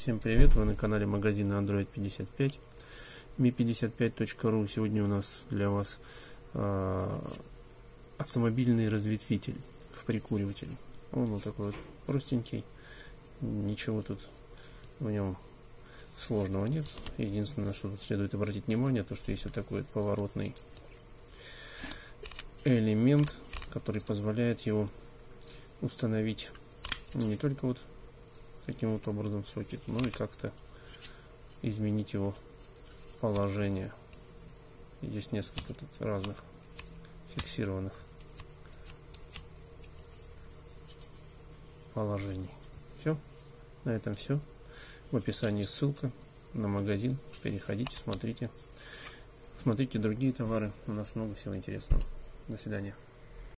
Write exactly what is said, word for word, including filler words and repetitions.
Всем привет, вы на канале магазина Android пятьдесят пять, ми пятьдесят пять точка ру. Сегодня у нас для вас э, автомобильный разветвитель в прикуриватель. Он вот такой вот простенький, ничего тут в нем сложного нет. Единственное, что тут следует обратить внимание, то что есть вот такой вот поворотный элемент, который позволяет его установить не только вот таким вот образом сокет, но и как-то изменить его положение. Здесь несколько тут разных фиксированных положений. Все, на этом все. В описании ссылка на магазин. Переходите, смотрите. Смотрите другие товары. У нас много всего интересного. До свидания.